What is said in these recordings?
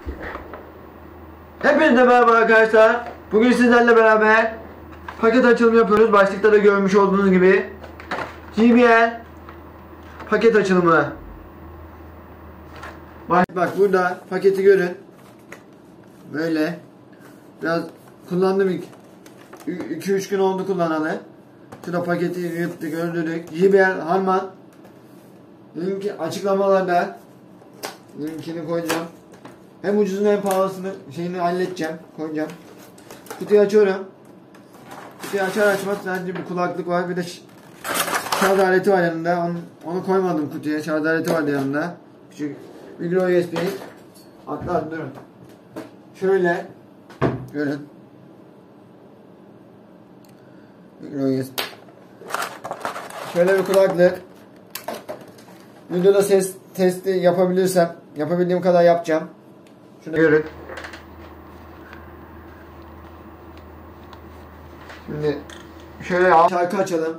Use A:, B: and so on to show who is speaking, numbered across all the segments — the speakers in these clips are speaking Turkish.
A: Hepinize merhaba arkadaşlar. Bugün sizlerle beraber paket açılımı yapıyoruz. Başlıkta da görmüş olduğunuz gibi JBL paket açılımı. Bak burada paketi görün. Böyle biraz kullandım, 2-3 gün oldu kullanalı. Şurada paketi yırttık, öldürdük. JBL Harman. Linki açıklamalarda, linkini koyacağım. Hem ucuzunu hem pahalısını şeyini halledeceğim, koyacağım. Kutuyu açıyorum. Kutuyu açar açmaz sadece bir kulaklık var, bir de şarj aleti var yanında. Onu koymadım kutuya. Şarj aleti vardı yanında. Küçük micro USB. Hatta durun. Şöyle görün. Micro USB. Şöyle bir kulaklık. Videoda ses testi yapabilirsem, yapabildiğim kadar yapacağım. Şunu görün. Şimdi şöyle şarkı açalım.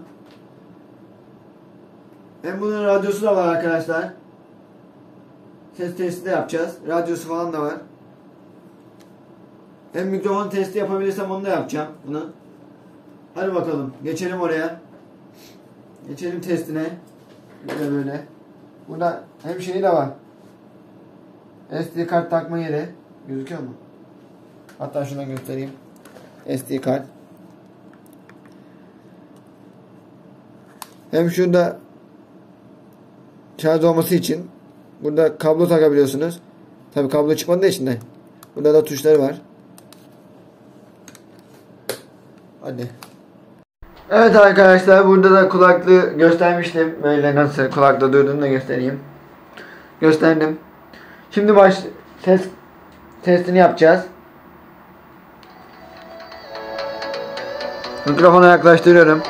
A: Hem bunun radyosu da var arkadaşlar. Ses testi de yapacağız. Radyosu falan da var. Hem mikrofon testi yapabilirsem onu da yapacağım bunu. Hadi bakalım. Geçelim oraya. Geçelim testine. Böyle. Burada hem şeyi de var. SD kart takma yeri. Gözüküyor mu? Hatta şuna göstereyim. SD kart. Hem şurada şarj olması için burada kablo takabiliyorsunuz. Tabi kablo çıkmadı da içinde. Burada da tuşları var. Hadi. Evet arkadaşlar, burada da kulaklığı göstermiştim. Böyle nasıl kulakta durduğunu da göstereyim. Gösterdim. Şimdi ses testini yapacağız. Mikrofona yaklaştırıyorum.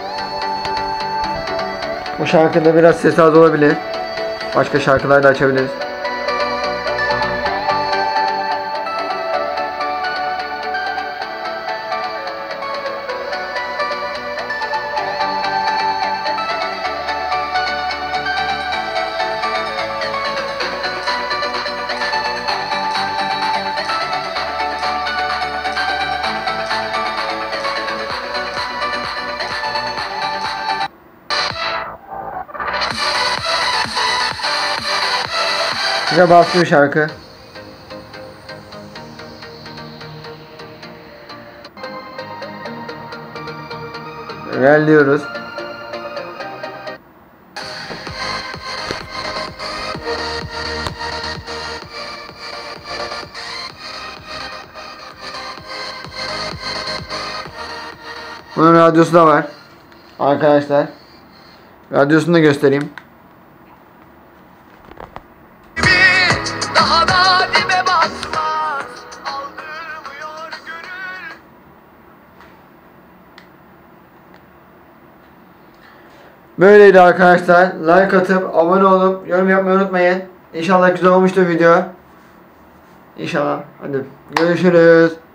A: Bu şarkıda biraz ses az olabilir. Başka şarkılar da açabiliriz. Size bastım şarkı. İlerliyoruz. Bunun radyosu da var. Arkadaşlar. Radyosunu da göstereyim. Böyleydi arkadaşlar. Like atıp abone olup yorum yapmayı unutmayın. İnşallah güzel olmuştur video. İnşallah. Hadi görüşürüz.